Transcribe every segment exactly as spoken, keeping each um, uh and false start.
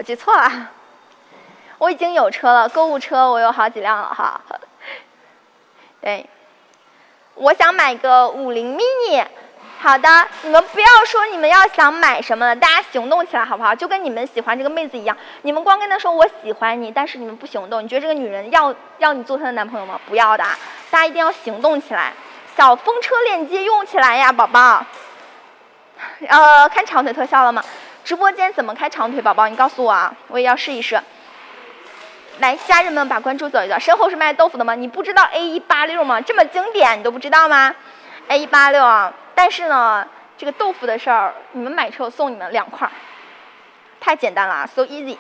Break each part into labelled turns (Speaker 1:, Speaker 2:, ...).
Speaker 1: 我记错了，我已经有车了，购物车我有好几辆了哈。对，我想买个五菱 mini。好的，你们不要说你们要想买什么了，大家行动起来好不好？就跟你们喜欢这个妹子一样，你们光跟她说我喜欢你，但是你们不行动，你觉得这个女人要让你做她的男朋友吗？不要的，大家一定要行动起来。小风车链接用起来呀，宝宝。呃，看长腿特效了吗？直播间怎么开长腿？宝宝，你告诉我啊，我也要试一试。来，家人们把关注走一走。身后是卖豆腐的吗？你不知道 A 一八六吗？这么经典，你都不知道吗 ？A 一八六啊。但是呢，这个豆腐的事儿，你们买车我送你们两块，太简单了 ，so easy。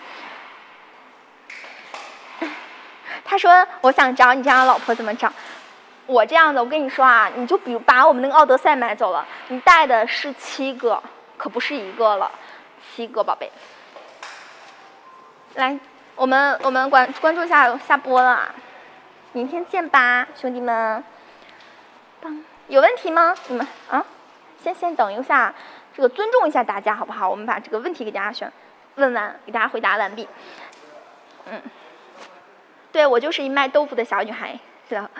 Speaker 1: 他说：“我想找你这样的老婆怎么找？我这样的，我跟你说啊，你就比如把我们那个奥德赛买走了，你带的是七个，可不是一个了，七个宝贝。来，我们我们关关注一下下播了啊，明天见吧，兄弟们。当。”有问题吗？你们啊，先先等一下，这个尊重一下大家好不好？我们把这个问题给大家选问完，给大家回答完毕。嗯，对我就是一卖豆腐的小女孩，是的。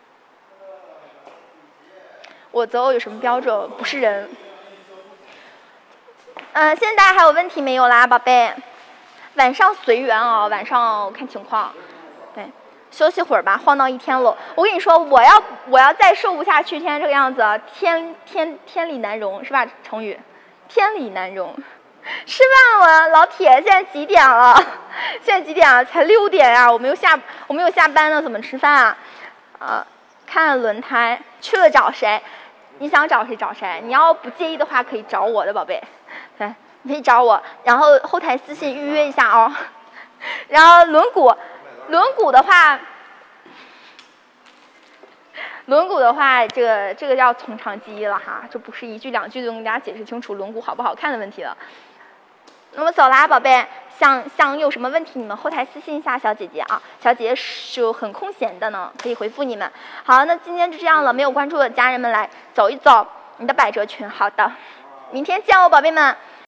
Speaker 1: 我择偶有什么标准？不是人。嗯、呃，现在大家还有问题没有啦，宝贝？晚上随缘啊，晚上看情况。对。休息会儿吧，晃荡一天了。我跟你说，我要我要再瘦不下去，天天这个样子，天天天理难容是吧？成语，天理难容。吃饭了，老铁，现在几点了？现在几点了？才六点啊！我没有下我没有下班呢，怎么吃饭啊？啊，看轮胎去了找谁？你想找谁找谁？你要不介意的话，可以找我的宝贝，对，你可以找我，然后后台私信预约一下哦。然后轮毂。轮毂的话，轮毂的话，这个这个要从长计议了哈，这不是一句两句就跟大家解释清楚轮毂好不好看的问题了。那么走啦，宝贝，想想有什么问题，你们后台私信一下小姐姐啊，小姐姐是很空闲的呢，可以回复你们。好，那今天就这样了，没有关注的家人们来走一走你的百褶裙，好的，明天见哦，宝贝们。